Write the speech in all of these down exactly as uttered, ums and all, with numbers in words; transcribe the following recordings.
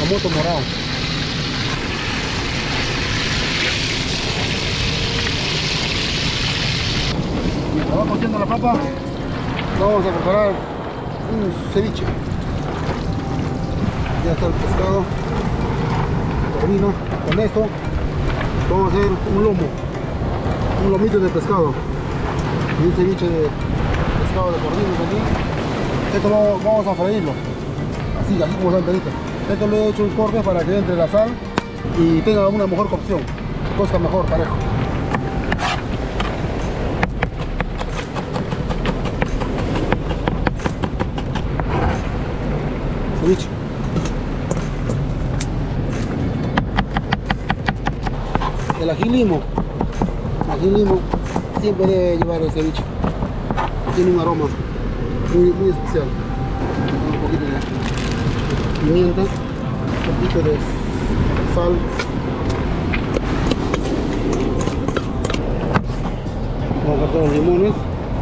camote morado. Mientras va cociendo la papa, vamos a preparar un ceviche. Ya está el pescado, corvino. Con esto vamos a hacer un lomo, un lomito de pescado y un ceviche de pescado de corvino aquí. Esto lo vamos a freírlo, así, así como está el Esto le he hecho un corte para que entre la sal y tenga una mejor cocción, cozca mejor, parejo. Ceviche. El ají limo, el ají limo siempre debe llevar el ceviche. Tiene un aroma muy, muy especial. Un poquito de pimienta, un poquito de sal, vamos a cortar los limones.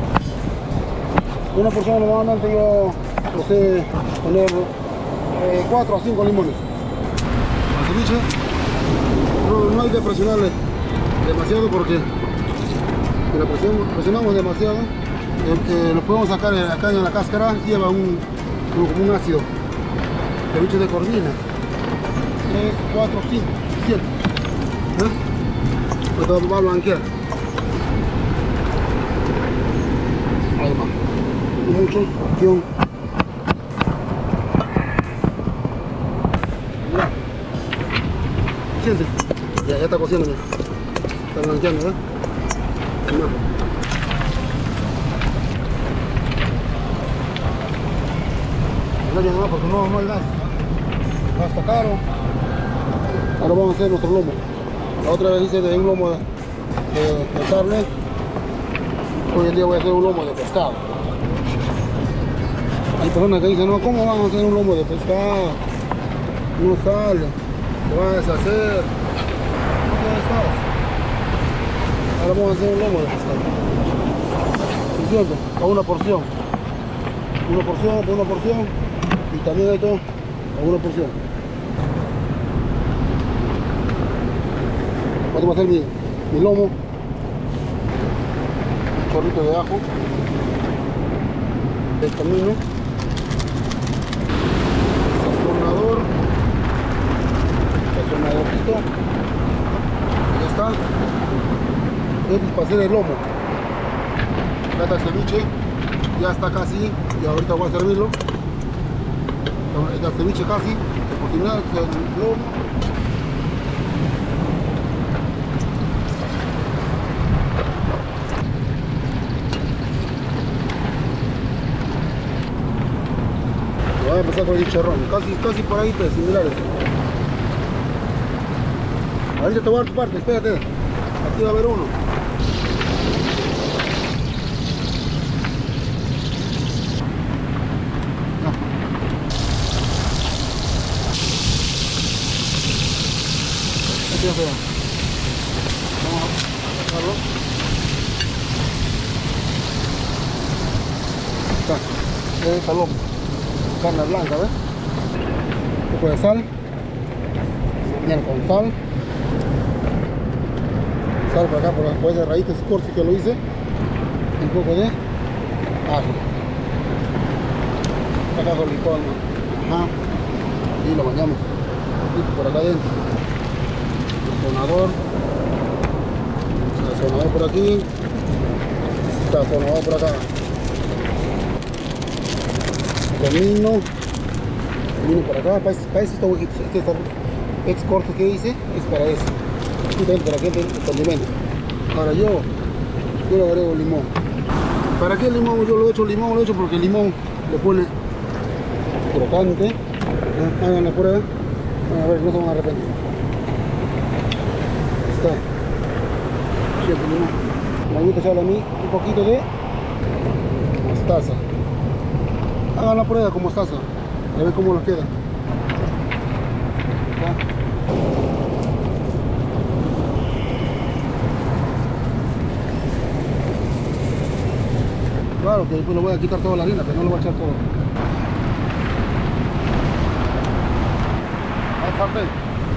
Una porción normalmente yo lo sé poner eh, cuatro a cinco limones. Al ceviche no, no hay que presionarle demasiado porque si la presionamos, presionamos demasiado eh, eh, lo podemos sacar acá en la cáscara, lleva un, un, un ácido. Ceviche de corvina, tres, cuatro, cinco, siete. ¿Eh? Esto va a blanquear. Ahí va. Mucho acción. Mira. Siente. Ya, ya está cociendo, mira. Está blanqueando, ¿verdad? Mira. No, porque no, no hay gas. Gas está caro. Ahora vamos a hacer nuestro lomo. La otra vez hice de un lomo de, de, de carne. Hoy en día voy a hacer un lomo de pescado. Hay personas que dicen, no, ¿cómo vamos a hacer un lomo de pescado? No sale, se va a deshacer. No se deshace. Ahora vamos a hacer un lomo de pescado. ¿Es cierto? A una porción. Una porción por una porción. Y también esto a una porción. Vamos a hacer mi, mi lomo. Un chorrito de ajo. El camino. Sazonador. Sazonadorcito. Y ya está. Este es para hacer el lomo. Ya está el ceviche. Ya está casi. Y ahorita voy a servirlo. El ceviche casi, por terminar el lomo. Voy a empezar con el chicharrón, casi, casi por ahí, pues, similares. Ahorita te voy a dar tu parte, espérate. Aquí va a haber uno. Vamos a sacarlo. Está, es salón, carne blanca, ¿ves? Un poco de sal, bien con sal, sal por acá por, por esas raíces cortes que lo hice, un poco de ajo, acá con licor, ¿no? Ajá, y lo bañamos por acá adentro. Sazonador, sazonador por aquí, sazonador por acá, comino, comino por acá, para, para eso está huequito, este, este, este corte que hice es para eso, para que entre el condimento. Ahora yo, yo le agrego limón. ¿Para qué el limón? Yo lo he hecho limón, lo he hecho porque el limón le pone crocante. Hagan la prueba, a ver, no se van a arrepentir. Está. Me gusta echarle a mí un poquito de mostaza. Hagan la prueba con mostaza. A ver cómo nos queda. Está. Claro que después le voy a quitar toda la harina, pero no le voy a echar todo. sartén.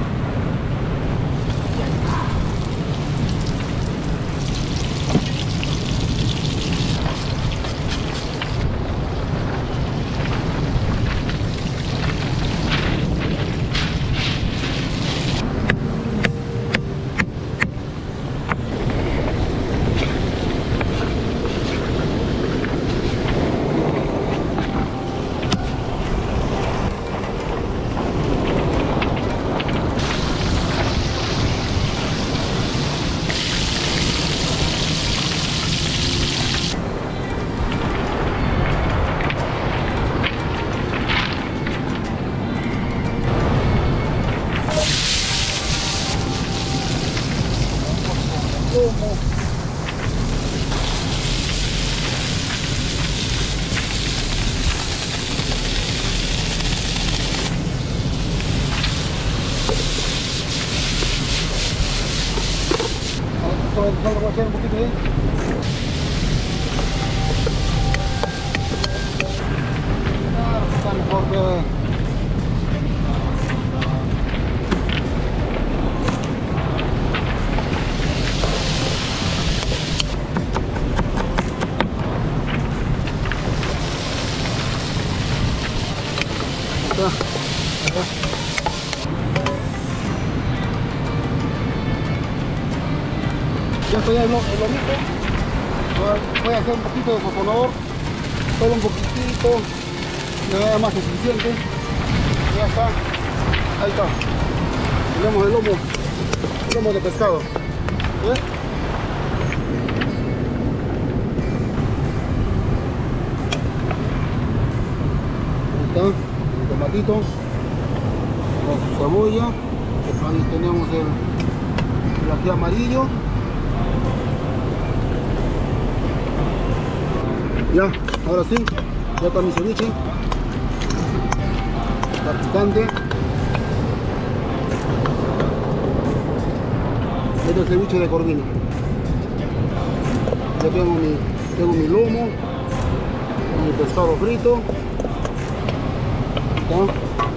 Lomo. Ahora voy a hacer un poquito ahí. Ah, está mejor que... Ya estoy en lo, el lomito. Voy a hacer un poquito de sazonador, solo un poquitito, nada más que suficiente. Ya está, ahí está. Tenemos el lomo, el lomo de pescado. ¿Ves? Ahí está, el tomatito, con su cebolla. Ahí tenemos el, el ají amarillo. Ya, ahora sí, ya está mi ceviche. Está picante. Este es el ceviche de corvina. Ya tengo mi, tengo mi lomo, mi pescado frito. ¿Está?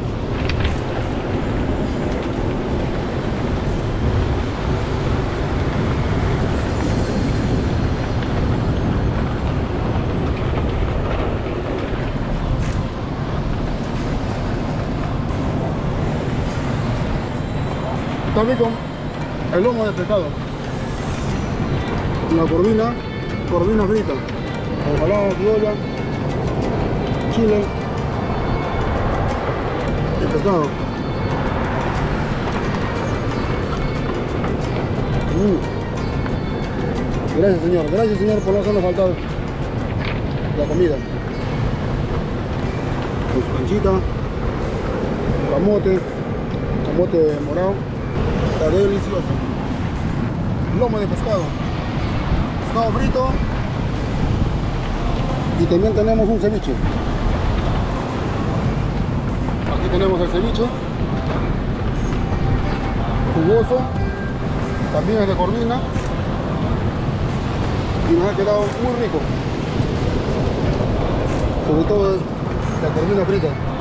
Está rico el lomo de pescado, la corvina, corvina frita, ensalada, cebolla, chile, el pescado. Mm. Gracias, señor, gracias, señor, por no hacernos faltar la comida. Con su canchita, un camote, camote morado. Está delicioso. Lomo de pescado, pescado frito, y también tenemos un ceviche. Aquí tenemos el ceviche jugoso, también es de corvina y nos ha quedado muy rico, sobre todo la corvina frita.